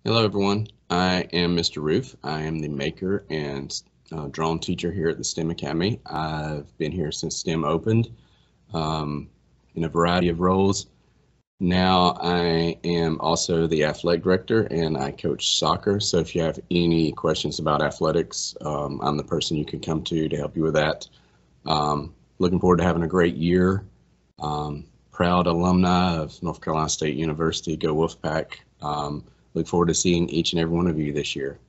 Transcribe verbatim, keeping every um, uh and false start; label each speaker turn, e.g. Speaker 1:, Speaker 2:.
Speaker 1: Hello, everyone. I am Mister Routh. I am the maker and uh, drone teacher here at the STEM Academy. I've been here since STEM opened um, in a variety of roles. Now I am also the athletic director and I coach soccer. So if you have any questions about athletics, um, I'm the person you can come to to help you with that. Um, looking forward to having a great year. Um, proud alumni of North Carolina State University. Go Wolfpack. Um, look forward to seeing each and every one of you this year.